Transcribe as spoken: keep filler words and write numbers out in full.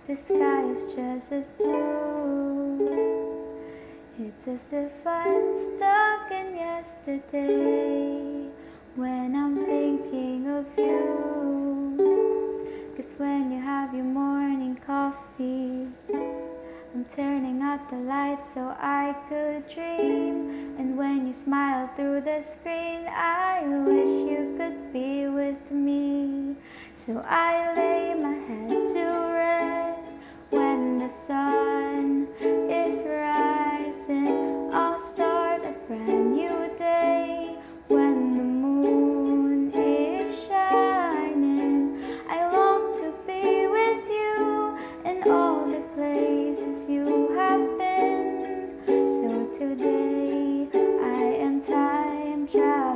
the sky is just as blue. It's as if I'm stuck in yesterday when I'm thinking of you. 'Cause when you have your morning coffee, I'm turning out the lights so I could dream. And when you smile through the screen, I wish you could be with me. So I lay my head to rest when the sun is rising. I'll start a brand new day when the moon is shining. I long to be with you in all the places you have been. So today I am time traveling.